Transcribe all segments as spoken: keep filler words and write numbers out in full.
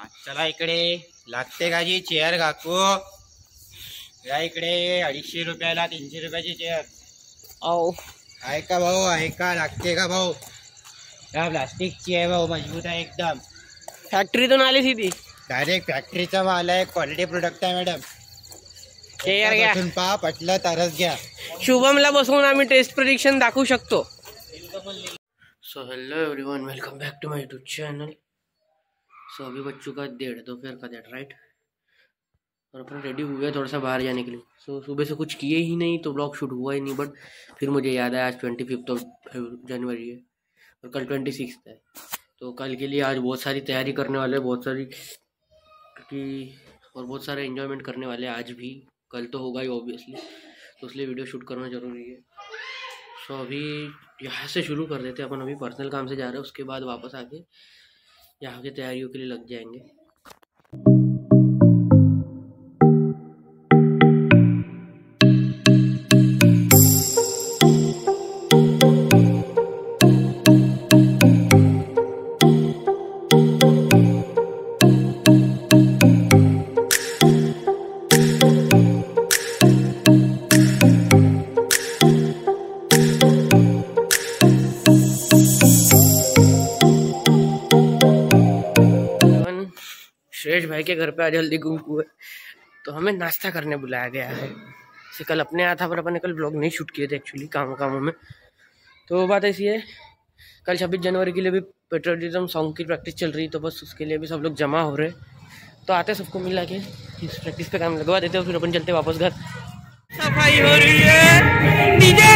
चला इकडे लागते का जी चेअर काकू? या इकडे अडीचशे रुपयाला तीनशे रुपयाची चेअर. आओ आहे का भाऊ? आहे का? लागते का भाऊ? या प्लास्टिकची आहे भाऊ, मजबूत आहे एकदम. फॅक्टरीतून आली सी ती डायरेक्ट फॅक्टरीचा माल आहे, क्वालिटी प्रोडक्ट आहे मॅडम. चेअर घ्या, पहा पटलं तरच घ्या. शुभमला बसवून आम्ही टेस्ट प्रेडिक्शन दाखवू शकतो. So hello everyone, welcome back to my YouTube channel. So अभी बज चुका है डेढ़, दोपहर का डेढ़ राइट. और अपन रेडी हुए थोड़ा सा बाहर जाने के लिए. सो so, सुबह से कुछ किए ही नहीं तो ब्लॉग शूट हुआ ही नहीं. बट फिर मुझे याद आया आज ट्वेंटी फिफ्थ ऑफ जनवरी है और कल ट्वेंटी सिक्स है. तो कल के लिए आज बहुत सारी तैयारी करने वाले हैं, बहुत सारी क्योंकि और बहुत सारे एंजॉयमेंट करने वाले हैं आज भी. कल तो होगा ही ऑब्वियसली, तो इसलिए वीडियो शूट करना ज़रूरी है. सो so, अभी यहाँ से शुरू कर देते हैं अपन. अभी पर्सनल काम से जा रहे हैं, उसके बाद वापस आके यहाँ की तैयारियों के लिए लग जाएंगे. सुरेश भाई के घर पे आज हल्दी कुमकुम है, तो हमें नाश्ता करने बुलाया गया है. से कल अपने आया था पर अपन ने कल ब्लॉग नहीं शूट किए थे एक्चुअली कामों कामों में. तो बात ऐसी है, कल छब्बीस जनवरी के लिए भी पेट्रोलिज्म सॉन्ग की प्रैक्टिस चल रही, तो बस उसके लिए भी सब लोग जमा हो रहे. तो आते सबको मिला के इस प्रैक्टिस पे काम लगवा देते, और फिर अपन चलते वापस घर. सफाई हो रही है. डीजे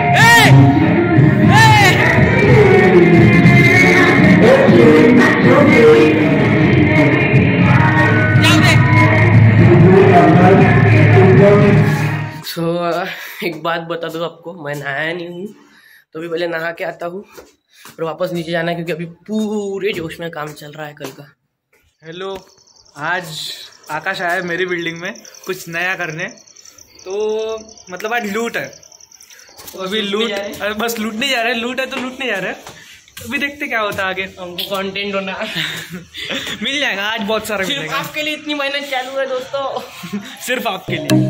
सो so, एक बात बता दो आपको, मैं नहाया नहीं हूँ, तो अभी पहले नहा के आता हूँ और वापस नीचे जाना है क्योंकि अभी पूरे जोश में काम चल रहा है कल का. हेलो, आज आकाश आया है मेरी बिल्डिंग में कुछ नया करने. तो मतलब आज लूट है, तो अभी लूट, अरे बस लूटने जा रहे हैं. लूट है तो लूटने जा रहे हैं. अभी देखते क्या होता है आगे. हमको कंटेंट होना मिल जाएगा आज, बहुत सारा सिर्फ मिलेगा. आपके लिए इतनी मेहनत चालू है दोस्तों. सिर्फ आपके लिए.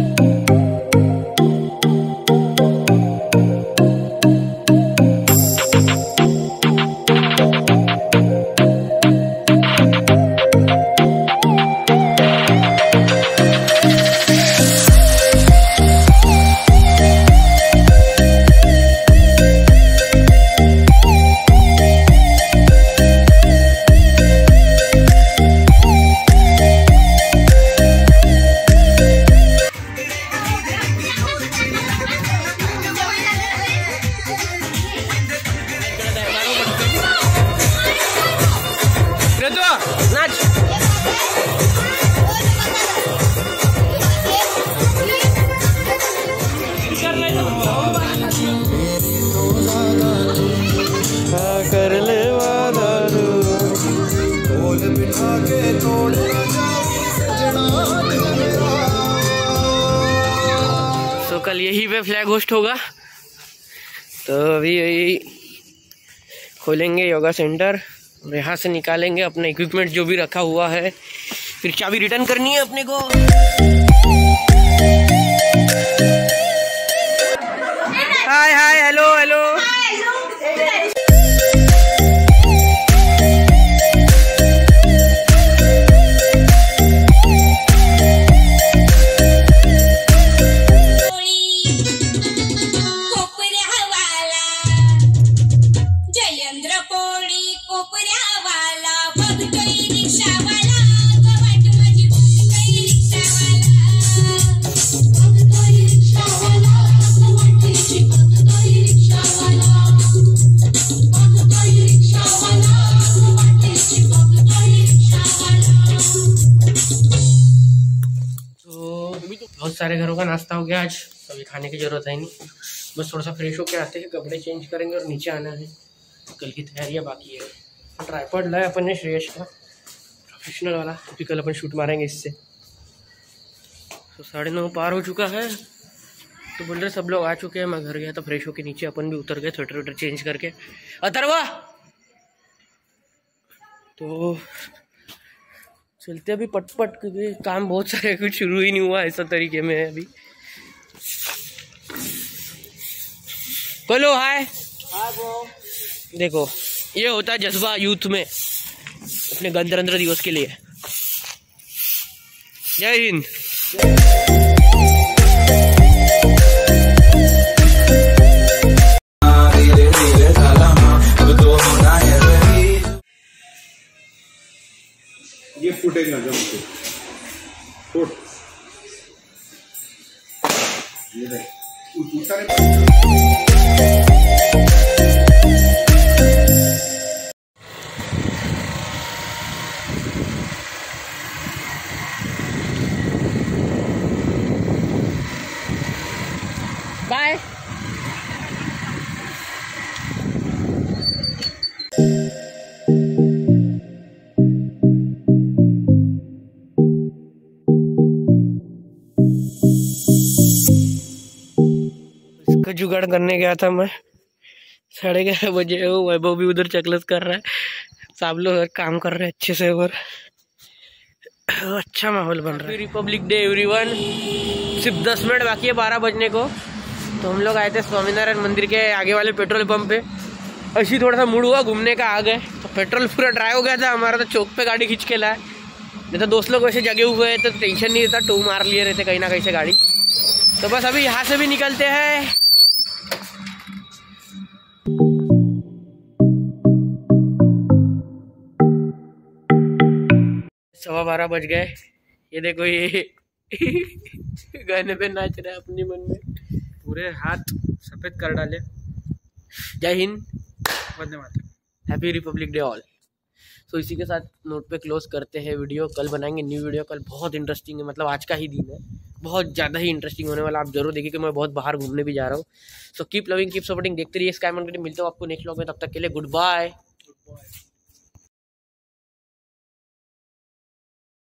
तो कल यही पे फ्लैग होस्ट होगा, तो अभी यही खोलेंगे योगा सेंटर और यहाँ से निकालेंगे अपना इक्विपमेंट जो भी रखा हुआ है. फिर चाबी रिटर्न करनी है अपने को. Hi hi hello hello. बहुत सारे घरों का नाश्ता हो गया आज, अभी खाने की जरूरत है नहीं. बस थोड़ा सा फ्रेश होके आते हैं, कपड़े चेंज करेंगे और नीचे आना है. कल की तैयारियां बाकी है. ट्राइपॉड लाया अपन ने श्रेयस का प्रोफेशनल वाला, क्योंकि कल अपन शूट मारेंगे इससे. तो साढ़े नौ पार हो चुका है, तो बोल रहे सब लोग आ चुके हैं. मैं घर गया तो फ्रेश होके नीचे अपन भी उतर गए स्वेटर वेटर चेंज करके. अथर्वा तो चलते अभी पटपट, क्योंकि काम बहुत सारे कुछ शुरू ही नहीं हुआ ऐसा तरीके में है अभी। बोलो हाय। देखो ये होता है जज्बा यूथ में अपने गणतंत्र दिवस के लिए। जय हिंद। ये फुटेज ना जब फुट ये देख उठा रे। बाय। इसका जुगाड़ करने गया था मैं, साढ़े ग्यारह बजे। वो वैभव भी उधर चकलस कर रहा है, सब लोग काम कर रहे हैं अच्छे से और अच्छा माहौल बन रहा है। Republic day everyone. सिर्फ दस मिनट बाकी है बारह बजने को। तो हम लोग आए थे स्वामीनारायण मंदिर के आगे वाले पेट्रोल पंप पे। ऐसी थोड़ा सा मूड हुआ घूमने का, आ गए तो पेट्रोल पूरा ड्राई हो गया था हमारा, तो चौक पे गाड़ी खींच के लाए। नहीं तो दोस्त लोग वैसे जगे हुए हैं तो टेंशन नहीं रहता, टू मार लिए रहते कहीं ना कहीं से गाड़ी। तो बस अभी यहाँ से भी निकलते हैं। सवा बारह बज गए। ये देखो ये गाने पे नाच रहा है अपने मन में, पूरे हाथ सफेद कर डाले। जय हिंद, वंदे मातरम, हैप्पी रिपब्लिक डे ऑल। तो इसी के साथ नोट पे क्लोज करते हैं वीडियो। कल बनाएंगे न्यू वीडियो। कल बहुत इंटरेस्टिंग है, मतलब आज का ही दिन है, बहुत ज़्यादा ही इंटरेस्टिंग होने वाला। आप जरूर देखिए कि मैं बहुत बाहर घूमने भी जा रहा हूँ। So keep loving, keep supporting, देखते रहिए स्काई मंडी। मिलते हो आपको नेक्स्ट व्लॉग में, तब तक के लिए गुड बाय।